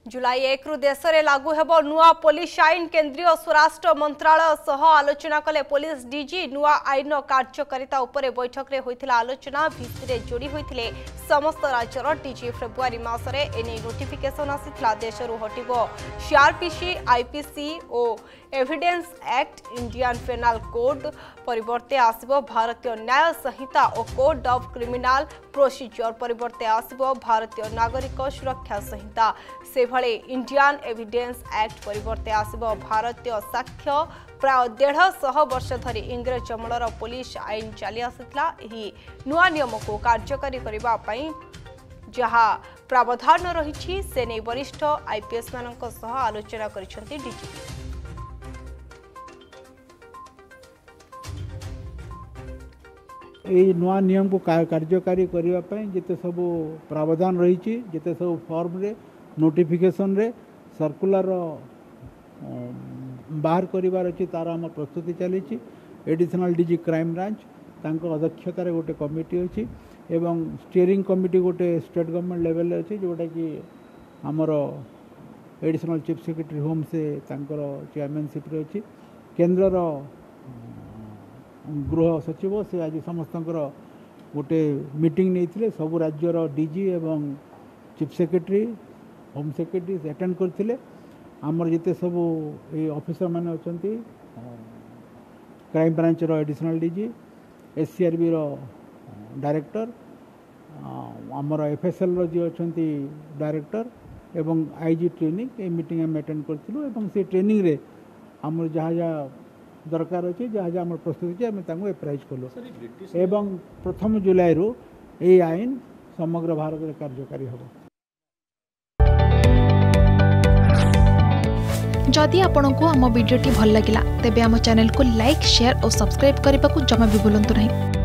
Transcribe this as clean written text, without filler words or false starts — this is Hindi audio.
जुलाई 1 रु देश में लागू हेब नुआ पुलिस आईन। केंद्रीय स्वराष्ट्र मंत्रालय सह आलोचना कले पुलिस डीजी। नुआ आईन कार्यकारिता उपरे बैठक में होइथिला आलोचना। भित्तिरे जोड़ी होइथिले समस्त राज्यर डीजी। फेब्रुआरी मासरे एने नोटिफिकेशन आसिथिला। देशरू हटिबो सीआरपीसी, आईपीसी और evidence act, Indian penal code परिवर्ते आसिबो भारतीय न्याय संहिता और कोड ऑफ क्रिमिनल प्रोसीजर परिवर्ते आसिबो भारतीय नागरिक सुरक्षा संहिता। से भले इंडियन एविडेंस एक्ट परिवर्ते आसिबो भारतीय साक्ष्य। प्राय 150 वर्ष धरी इंग्रेज अमलर पुलिस आईन चली आसिथिला। एही नुआ नियम को कार्यकारी करिबा पई जहा प्रावधान रही से नहीं वरिष्ठ आईपीएस मानक सह आलोचना करिसेंती डीजीपी। ये नुआ नियम को कार्यकारी करने जिते सब प्रावधान रही जिते सब फॉर्म रे नोटिफिकेशन रे सर्कुलर बाहर करिवार अछि तार हम प्रस्तुति चली। एडिशनल डीजी क्राइम ब्रांच तांको अध्यक्षतार गोटे कमिटी अछि एवं स्टीयरिंग कमिटी गोटे स्टेट गवर्नमेंट लेवल अछि जोटा कि हमर एडिशनल चीफ सेक्रेटरी होम से तांकर चेयरमैनशिप रे अछि। केंद्रर गृह सचिव से आज समस्त गोटे मीटिंग नहीं सब राज्यर डीजी एवं chief secretary home secretary attend करते। आमर जिते सब ये ऑफिसर माने अछंती क्राइम ब्रांच रो एडिशनल डीजी, एससीआरबी रो डायरेक्टर, आमर एफएसएल रो जे अछंती डायरेक्टर एवं आईजी ट्रेनिंग ए मीटिंग हम अटेंड करथिलु एवं से ट्रेनिंग रे आमर जहाँ जहाँ दरकार अच्छे जहाँ जहाँ आम प्रस्तुति आम एप्राइज कलु एवं 1 जुलाई रु ये आईन समग्र भारत में कार्यकारी होगा। जदि आपंक आम भिडी भल लगा तेब आम चैनल को लाइक, शेयर और सब्सक्राइब करने को जमा भी भूलु नहीं।